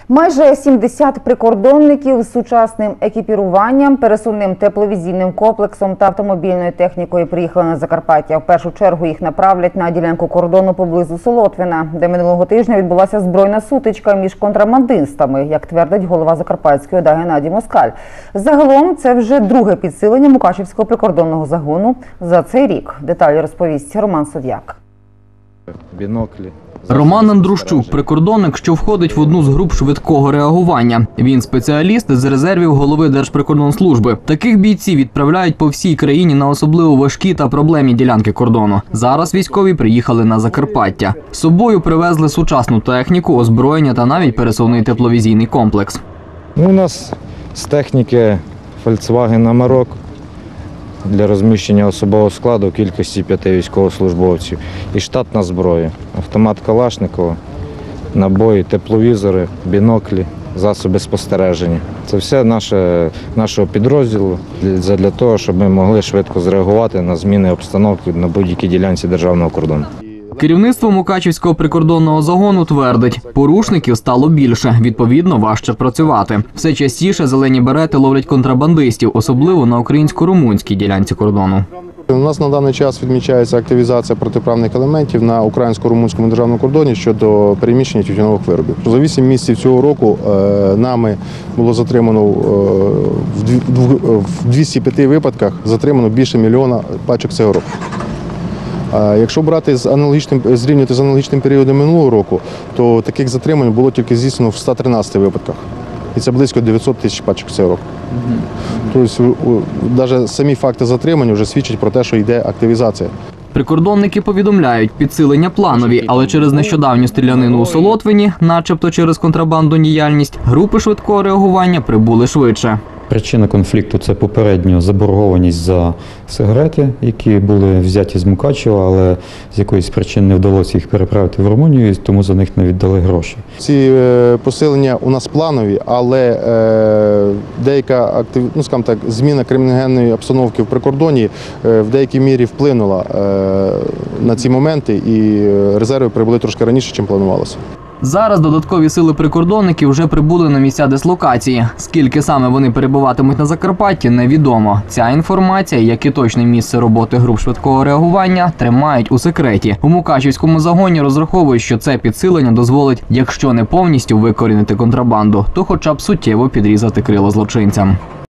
Майже 70 прикордонників з сучасним екіпіруванням, пересувним тепловізійним комплексом та автомобільною технікою приїхали на Закарпаття. В першу чергу їх направлять на ділянку кордону поблизу Солотвина, де минулого тижня відбулася збройна сутичка між контрабандистами, як твердить голова Закарпатської ОДА Геннадій Москаль. Загалом це вже друге підсилення Мукачівського прикордонного загону за цей рік. Деталі розповість Роман Сов'як. Біноклі. Роман Андрущук – прикордонник, що входить в одну з груп швидкого реагування. Він спеціаліст з резервів голови Держприкордонслужби. Таких бійців відправляють по всій країні на особливо важкі та проблемні ділянки кордону. Зараз військові приїхали на Закарпаття. З собою привезли сучасну техніку, озброєння та навіть пересувний тепловізійний комплекс. У нас з техніки Volkswagen Amarok для розміщення особового складу в кількості 5 військовослужбовців. І штатна зброя. Автомат Калашникова, набої, тепловізори, біноклі, засоби спостереження. Це все нашого підрозділу для того, щоб ми могли швидко зреагувати на зміни обстановки на будь-якій ділянці державного кордону. Керівництво Мукачівського прикордонного загону твердить, порушників стало більше, відповідно, важче працювати. Все частіше зелені берети ловлять контрабандистів, особливо на українсько-румунській ділянці кордону. У нас на даний час відмічається активізація протиправних елементів на українсько-румунському державному кордоні щодо переміщення тютюнових виробів. За 8 місяців цього року нами було затримано в 205 випадках більше мільйона пачок цигарок. Якщо брати зрівнювати з аналогічним періодом минулого року, то таких затримань було тільки здійснено в 113 випадках. І це близько 900 тисяч пачок цигарок. Тобто, навіть самі факти затримання вже свідчать про те, що йде активізація. Прикордонники повідомляють, підсилення планові, але через нещодавню стрілянину у Солотвині, начебто через контрабандну діяльність, групи швидкого реагування прибули швидше. Причина конфлікту – це попередньо заборгованість за сигарети, які були взяті з Мукачева, але з якоїсь причини не вдалося їх переправити в Румунію, тому за них не віддали гроші. Ці посилення у нас планові, але деяка зміна криміногенної обстановки в прикордоні в деякій мірі вплинула на ці моменти, і резерви прибули трошки раніше, ніж планувалося. Зараз додаткові сили прикордонників вже прибули на місця дислокації. Скільки саме вони перебуватимуть на Закарпатті, невідомо. Ця інформація, як і точне місце роботи груп швидкого реагування, тримають у секреті. У Мукачівському загоні розраховують, що це підсилення дозволить, якщо не повністю викорінити контрабанду, то хоча б суттєво підрізати крила злочинцям.